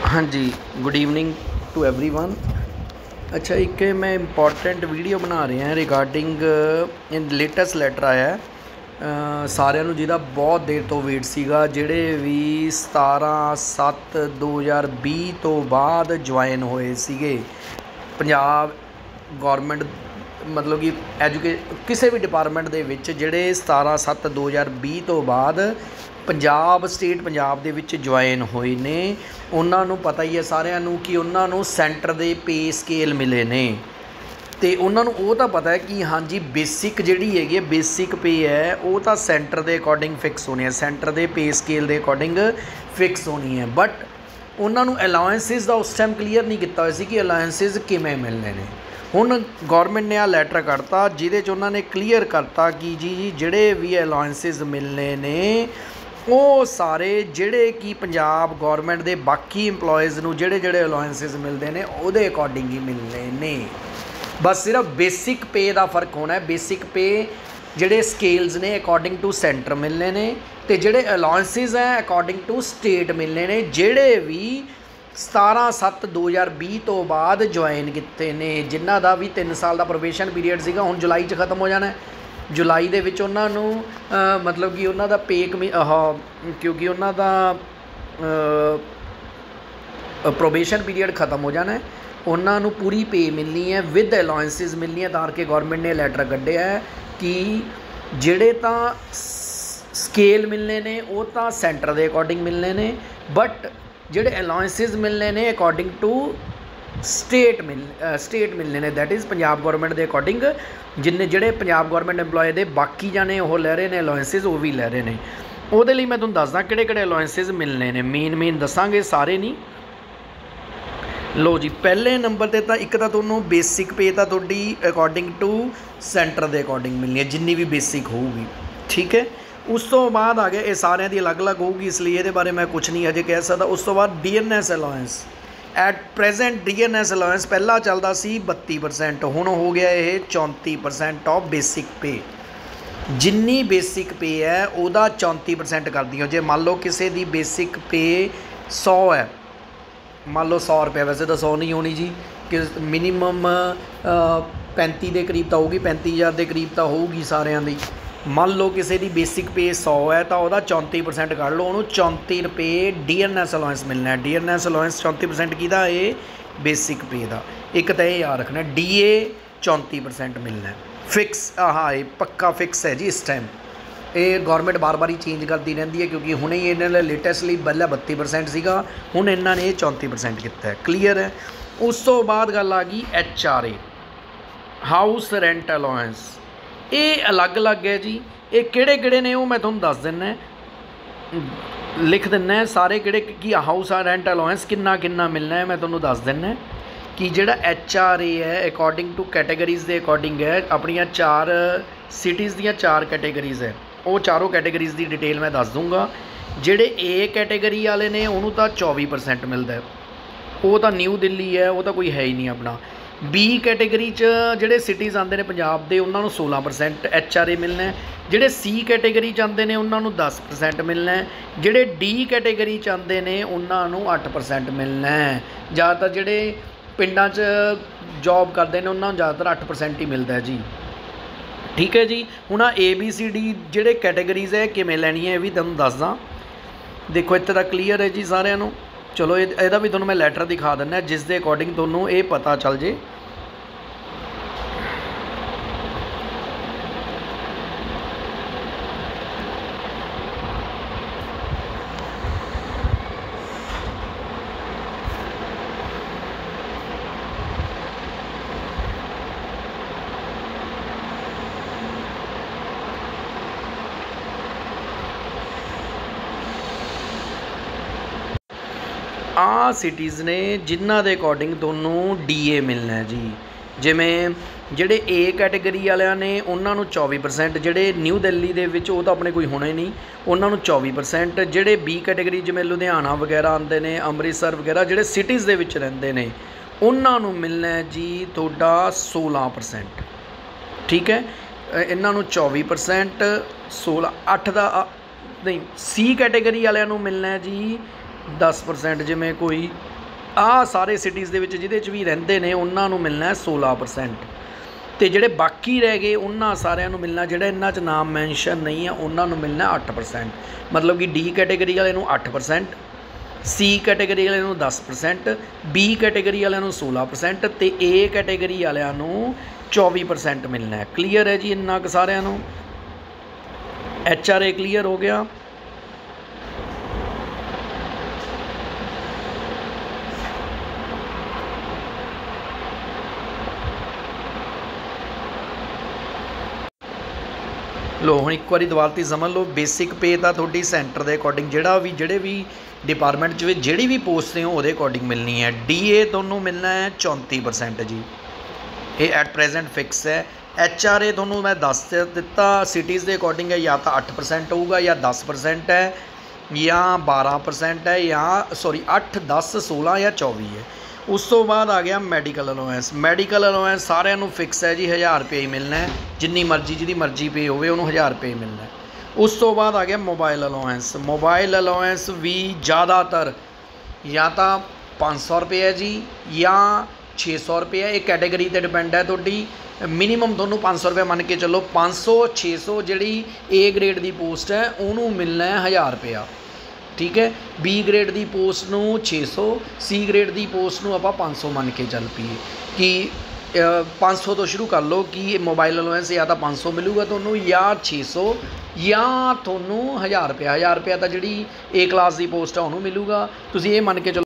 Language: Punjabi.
हाँ जी, गुड इवनिंग टू एवरीवन। अच्छा, एक मैं इंपॉर्टेंट वीडियो बना रहा रिगार्डिंग इन लेटेस्ट ਲੈਟਰ ਆਇਆ ਸਾਰਿਆਂ ਨੂੰ, ਜਿਹਦਾ ਬਹੁਤ ਦੇਰ ਤੋਂ ਵੇਟ ਸੀਗਾ। ਜਿਹੜੇ ਵੀ 17/7/2020 ਤੋਂ ਬਾਅਦ ਜੁਆਇਨ ਹੋਏ ਸੀਗੇ ਪੰਜਾਬ ਗੌਰਮੈਂਟ, मतलब कि किसी भी डिपार्टमेंट ਦੇ ਵਿੱਚ ਜਿਹੜੇ 17/7/2020 ਤੋਂ ਬਾਅਦ ਪੰਜਾਬ ਸਟੇਟ ਪੰਜਾਬ ਦੇ ਵਿੱਚ ਜੁਆਇਨ ਹੋਏ ਨੇ, ਉਹਨਾਂ ਨੂੰ ਪਤਾ ਹੀ ਹੈ ਸਾਰਿਆਂ ਨੂੰ ਕਿ ਉਹਨਾਂ ਨੂੰ ਸੈਂਟਰ ਦੇ ਪੇ ਸਕੇਲ ਮਿਲੇ ਨੇ। ਅਤੇ ਉਹਨਾਂ ਨੂੰ ਉਹ ਤਾਂ ਪਤਾ ਹੈ ਕਿ ਹਾਂਜੀ ਬੇਸਿਕ ਜਿਹੜੀ ਹੈਗੀ ਹੈ, ਬੇਸਿਕ ਪੇ ਹੈ, ਉਹ ਤਾਂ ਸੈਂਟਰ ਦੇ ਅਕੋਰਡਿੰਗ ਫਿਕਸ ਹੋਣੀ ਹੈ, ਸੈਂਟਰ ਦੇ ਪੇ ਸਕੇਲ ਦੇ ਅਕੋਰਡਿੰਗ ਫਿਕਸ ਹੋਣੀ ਹੈ। ਬਟ ਉਹਨਾਂ ਨੂੰ ਅਲਾਊਂਸਿਸ ਦਾ ਉਸ ਟਾਈਮ ਕਲੀਅਰ ਨਹੀਂ ਕੀਤਾ ਹੋਇਆ ਸੀ ਕਿ ਅਲਾਊਂਸਿਸ ਕਿਵੇਂ ਮਿਲਣੇ ਨੇ। ਹੁਣ ਗੌਰਮੈਂਟ ਨੇ ਆ ਲੈਟਰ ਕੱਢਤਾ ਜਿਹਦੇ 'ਚ ਉਹਨਾਂ ਨੇ ਕਲੀਅਰ ਕਰਤਾ ਕਿ ਜੀ ਜਿਹੜੇ ਵੀ ਅਲਾਊਂਸਿਸ ਮਿਲਣੇ ਨੇ ਉਹ ਸਾਰੇ ਜਿਹੜੇ ਕਿ ਪੰਜਾਬ ਗੌਰਮੈਂਟ ਦੇ ਬਾਕੀ ਇੰਪਲੋਇਜ਼ ਨੂੰ ਜਿਹੜੇ ਜਿਹੜੇ ਅਲਾਊਂਸਿਸ ਮਿਲਦੇ ਨੇ ਉਹਦੇ ਅਕੋਰਡਿੰਗ ਹੀ ਮਿਲਣੇ ਨੇ। ਬਸ ਸਿਰਫ ਬੇਸਿਕ ਪੇ ਦਾ ਫਰਕ ਹੋਣਾ ਹੈ। ਬੇਸਿਕ ਪੇ ਜਿਹੜੇ ਸਕੇਲਸ ਨੇ ਅਕੋਰਡਿੰਗ ਟੂ ਸੈਂਟਰ ਮਿਲਣੇ ਨੇ, ਅਤੇ ਜਿਹੜੇ ਅਲਾਊਂਸਿਸ ਹੈ ਅਕੋਰਡਿੰਗ ਟੂ ਸਟੇਟ ਮਿਲਣੇ ਨੇ, ਜਿਹੜੇ ਵੀ 17/7/2020 ਤੋਂ ਬਾਅਦ ਜੁਆਇਨ ਕੀਤੇ ਨੇ, ਜਿਨ੍ਹਾਂ ਦਾ ਵੀ 3 ਸਾਲ ਦਾ ਪ੍ਰੋਬੇਸ਼ਨ ਪੀਰੀਅਡ ਸੀਗਾ, ਹੁਣ ਜੁਲਾਈ 'ਚ ਖ਼ਤਮ ਹੋ ਜਾਣਾ। ਜੁਲਾਈ ਦੇ ਵਿੱਚ ਉਹਨਾਂ ਨੂੰ ਮਤਲਬ ਕਿ ਉਹਨਾਂ ਦਾ ਪੇ ਕਿਉਂਕਿ ਉਹਨਾਂ ਦਾ ਪ੍ਰੋਬੇਸ਼ਨ ਪੀਰੀਅਡ ਖ਼ਤਮ ਹੋ ਜਾਣਾ, ਉਹਨਾਂ ਨੂੰ ਪੂਰੀ ਪੇ ਮਿਲਣੀ ਹੈ ਵਿਦ ਅਲਾਊਂਸਿਸ ਮਿਲਣੀ ਹੈ। ਤਾਂ ਕਰਕੇ ਗੌਰਮੈਂਟ ਨੇ ਲੈਟਰ ਕੱਢਿਆ ਹੈ ਕਿ ਜਿਹੜੇ ਤਾਂ ਸਕੇਲ ਮਿਲਣੇ ਨੇ ਉਹ ਤਾਂ ਸੈਂਟਰ ਦੇ ਅਕੋਰਡਿੰਗ ਮਿਲਣੇ ਨੇ, ਬਟ ਜਿਹੜੇ ਅਲਾਊਂਸਿਸ ਮਿਲਣੇ ਨੇ ਅਕੋਰਡਿੰਗ ਟੂ ਸਟੇਟ ਮਿਲਣੇ ਨੇ, ਦੈਟ ਇਜ਼ ਪੰਜਾਬ ਗੌਰਮੈਂਟ ਦੇ ਅਕੋਰਡਿੰਗ। ਜਿਹੜੇ ਪੰਜਾਬ ਗੌਰਮੈਂਟ ਇੰਪਲੋਏ ਦੇ ਬਾਕੀ ਜਾਣੇ ਉਹ ਲੈ ਰਹੇ ਨੇ ਅਲਾਊਂਸਿਸ, ਉਹ ਵੀ ਲੈ ਰਹੇ ਨੇ। ਉਹਦੇ ਲਈ ਮੈਂ ਤੁਹਾਨੂੰ ਦੱਸਦਾ ਕਿਹੜੇ ਕਿਹੜੇ ਅਲਾਊਂਸਿਸ ਮਿਲਣੇ ਨੇ, ਮੇਨ ਦੱਸਾਂਗੇ, ਸਾਰੇ ਨਹੀਂ। ਲਓ ਜੀ, ਪਹਿਲੇ ਨੰਬਰ 'ਤੇ ਤਾਂ ਇੱਕ ਤਾਂ ਤੁਹਾਨੂੰ ਬੇਸਿਕ ਪੇ ਤਾਂ ਤੁਹਾਡੀ ਅਕੋਰਡਿੰਗ ਟੂ ਸੈਂਟਰ ਦੇ ਅਕੋਰਡਿੰਗ ਮਿਲਣੀ ਹੈ, ਜਿੰਨੀ ਵੀ ਬੇਸਿਕ ਹੋਊਗੀ, ਠੀਕ ਹੈ। ਉਸ ਤੋਂ ਬਾਅਦ ਆ ਗਿਆ, ਇਹ ਸਾਰਿਆਂ ਦੀ ਅਲੱਗ-ਅਲੱਗ ਹੋਊਗੀ, ਇਸ ਲਈ ਇਹਦੇ ਬਾਰੇ ਮੈਂ ਕੁਛ ਨਹੀਂ ਅਜੇ ਕਹਿ ਸਕਦਾ। ਉਸ ਤੋਂ ਬਾਅਦ DNS allowance. At present DNS allowance ਪਹਿਲਾਂ ਚੱਲਦਾ ਸੀ 32%, ਹੁਣ ਹੋ ਗਿਆ ਇਹ 34% ਆਫ ਬੇਸਿਕ ਪੇ। ਜਿੰਨੀ ਬੇਸਿਕ ਪੇ ਹੈ ਉਹਦਾ 34% ਕਰਦੀ ਹੋ। ਜੇ ਮੰਨ ਲਓ ਕਿਸੇ ਦੀ ਬੇਸਿਕ ਪੇ 100 ਹੈ, ਮੰਨ ਲਓ 100 ਰੁਪਏ, ਵੈਸੇ ਤਾਂ 100 ਨਹੀਂ ਹੋਣੀ ਜੀ, ਕਿ ਮਿਨੀਮਮ 35 ਦੇ ਕਰੀਬ ਤਾਂ ਹੋਊਗੀ, 35,000 ਦੇ ਕਰੀਬ ਤਾਂ ਹੋਊਗੀ ਸਾਰਿਆਂ ਦੀ। ਮੰਨ ਲਓ ਕਿਸੇ ਦੀ ਬੇਸਿਕ ਪੇ 100 ਹੈ ਤਾਂ ਉਹਦਾ 34% ਕੱਢ ਲਓ, ਉਹਨੂੰ 34 ਰੁਪਏ ਡੀਐਨਐਸ ਅਲਾਊਂਸ ਮਿਲਣਾ ਹੈ। ਡੀਐਨਐਸ ਅਲਾਊਂਸ 34% ਕਿਹਦਾ? ਇਹ ਬੇਸਿਕ ਪੇ ਦਾ। ਇੱਕ ਤਾਂ ਇਹ ਯਾਦ ਰੱਖਣਾ, ਡੀਏ 34% ਮਿਲਣਾ ਫਿਕਸ। ਇਹ ਪੱਕਾ ਫਿਕਸ ਹੈ ਜੀ। ਇਸ ਟਾਈਮ ਇਹ ਗੌਰਮੈਂਟ ਬਾਰ-ਬਾਰ ਹੀ ਚੇਂਜ ਕਰਦੀ ਰਹਿੰਦੀ ਹੈ, ਕਿਉਂਕਿ ਹੁਣੇ ਹੀ ਇਹਨਾਂ ਨੇ ਲੇਟੈਸਟਲੀ ਪਹਿਲਾਂ 32% ਸੀਗਾ, ਹੁਣ ਇਹਨਾਂ ਨੇ ਇਹ 34% ਕੀਤਾ ਹੈ। ਕਲੀਅਰ ਹੈ। ਉਸ ਤੋਂ ਬਾਅਦ ਗੱਲ ਆ ਗਈ HRA, ਹਾਊਸ ਰੈਂਟ ਅਲਾਊਂਸ। ਇਹ ਅਲੱਗ-ਅਲੱਗ ਹੈ ਜੀ। ਇਹ ਕਿਹੜੇ ਨੇ ਉਹ ਮੈਂ ਤੁਹਾਨੂੰ ਦੱਸ ਦਿੰਦਾ, ਲਿਖ ਦਿੰਦਾ ਸਾਰੇ ਕਿਹੜੇ ਕੀ ਹਾਊਸ ਰੈਂਟ ਅਲਾਊਂਸ ਕਿੰਨਾ ਮਿਲਣਾ ਹੈ, ਮੈਂ ਤੁਹਾਨੂੰ ਦੱਸ ਦਿੰਦਾ ਕਿ ਜਿਹੜਾ HRA ਹੈ ਅਕੋਰਡਿੰਗ ਟੂ ਕੈਟੇਗਰੀਜ਼ ਦੇ ਅਕੋਰਡਿੰਗ ਹੈ। ਆਪਣੀਆਂ 4 ਸਿਟੀਜ਼ ਦੀਆਂ 4 ਕੈਟੇਗਰੀਜ਼ ਹੈ, ਉਹ ਚਾਰੋਂ ਕੈਟੇਗਰੀਜ਼ ਦੀ ਡਿਟੇਲ ਮੈਂ ਦੱਸ ਦੂੰਗਾ। ਜਿਹੜੇ A ਕੈਟੇਗਰੀ ਵਾਲੇ ਨੇ ਉਹਨੂੰ ਤਾਂ 24% ਮਿਲਦਾ, ਉਹ ਤਾਂ ਨਿਊ ਦਿੱਲੀ ਹੈ, ਉਹ ਤਾਂ ਕੋਈ ਹੈ ਹੀ ਨਹੀਂ ਆਪਣਾ। B ਕੈਟੇਗਰੀ 'ਚ ਜਿਹੜੇ ਸਿਟੀਜ਼ ਆਉਂਦੇ ਨੇ ਪੰਜਾਬ ਦੇ, ਉਹਨਾਂ ਨੂੰ 16% HRA ਮਿਲਣਾ। ਜਿਹੜੇ C ਕੈਟੇਗਰੀ 'ਚ ਆਉਂਦੇ ਨੇ ਉਹਨਾਂ ਨੂੰ 10% ਮਿਲਣਾ। ਜਿਹੜੇ D ਕੈਟੇਗਰੀ 'ਚ ਆਉਂਦੇ ਨੇ ਉਹਨਾਂ ਨੂੰ 8% ਮਿਲਣਾ। ਜ਼ਿਆਦਾਤਰ ਜਿਹੜੇ ਪਿੰਡਾਂ 'ਚ ਜੋਬ ਕਰਦੇ ਨੇ ਉਹਨਾਂ ਨੂੰ ਜ਼ਿਆਦਾਤਰ 8% ਹੀ ਮਿਲਦਾ ਜੀ, ਠੀਕ ਹੈ ਜੀ। ਹੁਣ ਆ ABCD ਜਿਹੜੇ ਕੈਟੇਗਰੀਜ਼ ਹੈ ਕਿਵੇਂ ਲੈਣੀ ਹੈ ਇਹ ਵੀ ਤੁਹਾਨੂੰ ਦੱਸਦਾ। ਦੇਖੋ ਇੱਥੇ ਤਾਂ ਕਲੀਅਰ ਹੈ ਜੀ ਸਾਰਿਆਂ ਨੂੰ। ਚਲੋ ਇਹਦਾ ਵੀ ਤੁਹਾਨੂੰ ਮੈਂ ਲੈਟਰ ਦਿਖਾ ਦਿੰਦਾ, ਜਿਸ ਦੇ ਅਕੋਰਡਿੰਗ ਤੁਹਾਨੂੰ ਇਹ ਪਤਾ ਚੱਲ ਜੇ। ਆਹ ਸਿਟੀਜ਼ ਨੇ ਜਿਨ੍ਹਾਂ ਦੇ ਅਕੋਰਡਿੰਗ ਤੁਹਾਨੂੰ DA ਮਿਲਣਾ ਜੀ। ਜਿਵੇਂ ਜਿਹੜੇ A ਕੈਟੇਗਰੀ ਵਾਲਿਆਂ ਨੇ ਉਹਨਾਂ ਨੂੰ 24%, ਜਿਹੜੇ ਨਿਊ ਦਿੱਲੀ ਦੇ ਵਿੱਚ ਉਹ ਤਾਂ ਆਪਣੇ ਕੋਈ ਹੋਣਾ ਹੀ ਨਹੀਂ, ਉਹਨਾਂ ਨੂੰ 24%। ਜਿਹੜੇ B ਕੈਟੇਗਰੀ ਜਿਵੇਂ ਲੁਧਿਆਣਾ ਵਗੈਰਾ ਆਉਂਦੇ ਨੇ, ਅੰਮ੍ਰਿਤਸਰ ਵਗੈਰਾ ਜਿਹੜੇ ਸਿਟੀਜ਼ ਦੇ ਵਿੱਚ ਰਹਿੰਦੇ ਨੇ, ਉਹਨਾਂ ਨੂੰ ਮਿਲਣਾ ਜੀ ਤੁਹਾਡਾ 16%, ਠੀਕ ਹੈ। ਇਹਨਾਂ ਨੂੰ 24%, 16 8 ਦਾ नहीं सी कैटेगरी वालियां नूं मिलना है जी 10%। जिमें कोई आ सारे सिटीज़ ਦੇ ਵਿੱਚ ਜਿਹਦੇ 'ਚ ਵੀ ਰਹਿੰਦੇ ਨੇ ਉਹਨਾਂ ਨੂੰ ਮਿਲਣਾ 16%। ਤੇ ਜਿਹੜੇ ਬਾਕੀ ਰਹਿ ਗਏ ਉਹਨਾਂ ਸਾਰਿਆਂ ਨੂੰ ਮਿਲਣਾ, ਜਿਹੜਾ ਇਹਨਾਂ 'ਚ ਨਾਮ ਮੈਂਸ਼ਨ ਨਹੀਂ ਆ ਉਹਨਾਂ ਨੂੰ ਮਿਲਣਾ 8%। ਮਤਲਬ ਕਿ ਡੀ ਕੈਟੇਗਰੀ ਵਾਲੇ ਨੂੰ 8%, ਸੀ ਕੈਟੇਗਰੀ ਵਾਲਿਆਂ ਨੂੰ 10%, ਬੀ ਕੈਟੇਗਰੀ ਵਾਲਿਆਂ ਨੂੰ 16% ਤੇ ਏ ਕੈਟੇਗਰੀ ਵਾਲਿਆਂ ਨੂੰ 24% ਮਿਲਣਾ ਹੈ। ਕਲੀਅਰ ਹੈ ਜੀ ਇੰਨਾ ਕੁ ਸਾਰਿਆਂ ਨੂੰ? HRA ਕਲੀਅਰ ਹੋ ਗਿਆ। लो हुण एक बार दुबारा समझ लो, बेसिक पे तो थोड़ी सेंटर के अकॉर्डिंग ਜਿਹੜੇ ਵੀ डिपार्टमेंट जी भी पोस्ट ने वो अकॉर्डिंग मिलनी है। DA ਤੁਹਾਨੂੰ मिलना है 34% जी, ये एट प्रेजेंट फिक्स है। HRA ਤੁਹਾਨੂੰ मैं दस दिता सिटीज़ के अकॉर्डिंग है, या तो 8% होगा या 10% है या 12% है या सॉरी 8, 10, 16 या 24 है। उस तो बाद आ गया मैडिकल अलाउंस। मैडिकल अलाउंस सारिਆਂ ਨੂੰ फिक्स है जी, 1000 रुपये ही मिलना है, जिन्नी मर्जी जिहदी मर्जी पे होवे उन्होंने 1000 रुपये ही मिलना है। उस तो बाद आ गया मोबाइल अलाउंस। मोबाइल अलाउंस भी ज़्यादातर या तो 500 रुपये है जी या 600 रुपये है, ये कैटेगरी पर डिपेंड है थोड़ी। मिनीमम थोनों 500 रुपये मन के चलो, 500 600 जी ए ग्रेड की पोस्ट है उन्होंने मिलना है 1000 रुपया, ठीक है। बी ग्रेड की पोस्ट नूं 600, सी ग्रेड की पोस्ट नूं आपां 500 मन के चल पईए कि 500 तो शुरू कर लो कि मोबाइल अलाउंस या तो 500 मिलूगा तुहानूं या 600 या तुहानूं 1000 रुपया। 1000 रुपया तो जिहड़ी ए क्लास की पोस्ट है उन्होंने मिलूगा। तुसीं ये मन के चलो